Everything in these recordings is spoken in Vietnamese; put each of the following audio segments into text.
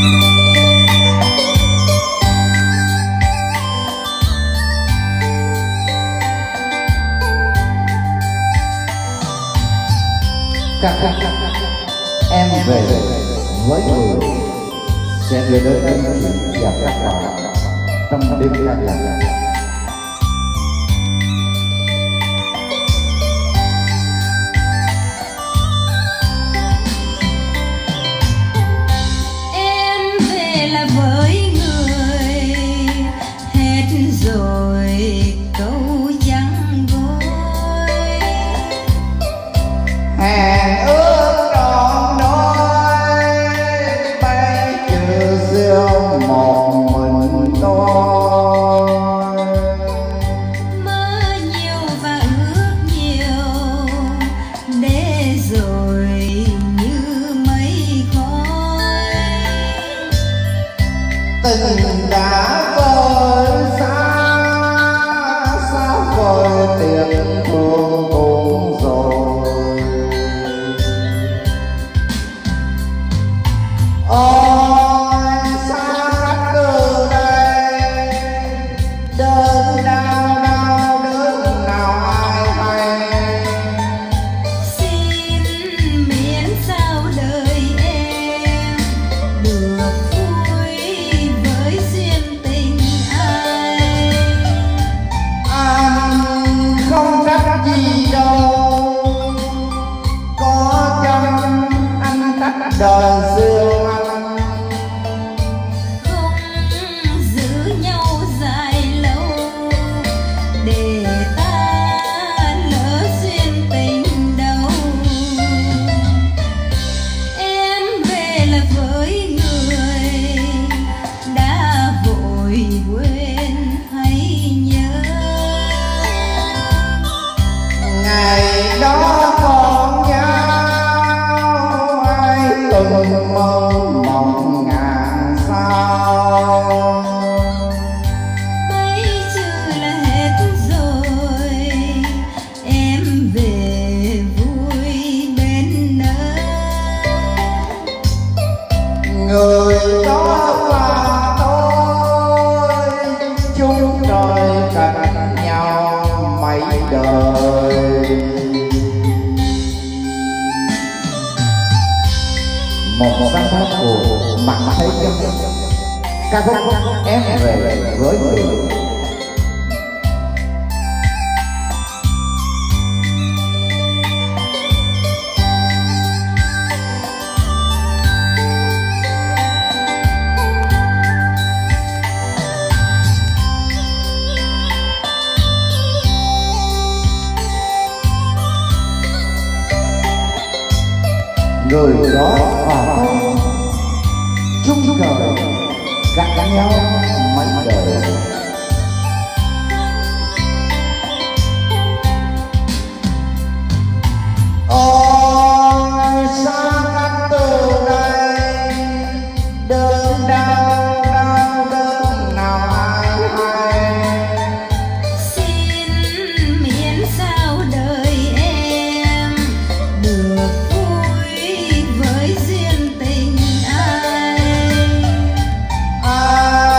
Em về với người sẽ gửi đến anh chị và các bạn trong đêm ca nhạc. Hẹn ước trọn đôi bay trừ riêng một mình tôi. Mơ nhiều và ước nhiều để rồi như mây khói. Tình đã vơi xa sao vơi tiền thương cũng rồi. Ôi xa cách từ đây đớn đau đau đớn nào ai hay. Xin miễn sao đời em được vui với duyên tình ai. Anh không trách gì đâu, có chăng anh trách đời xưa anh. Không giữ nhau dài lâu để ta lỡ duyên tình đâu. Em về là với người đã vội quên hay nhớ. Ngày đó còn nhau ai từng mơ mộng ngàn sao. Mấy chữ là hết rồi, em về vui bên nơi. Người đó và tôi chung trời cạnh nhau mấy đời. Một sáng tác của Mạc Thế Chân, ca khúc Em về với người. Người đó và tôi chung trời cạnh nhau mấy đời. Ôi xa cách từ đây đớn đau đau đớn nào ai hay. Xin miễn sao đời em được vui với duyên tình ai. Ai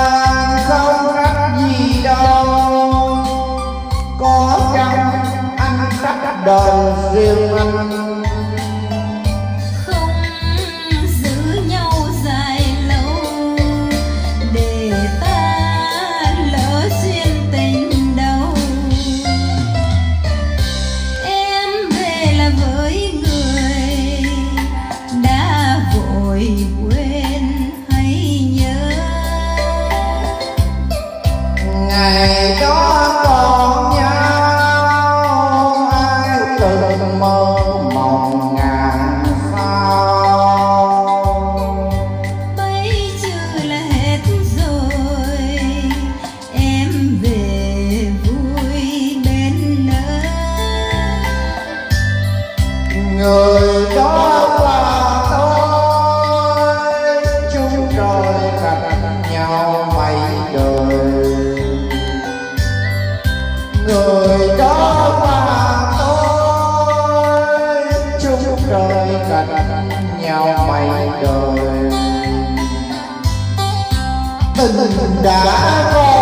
tình đã có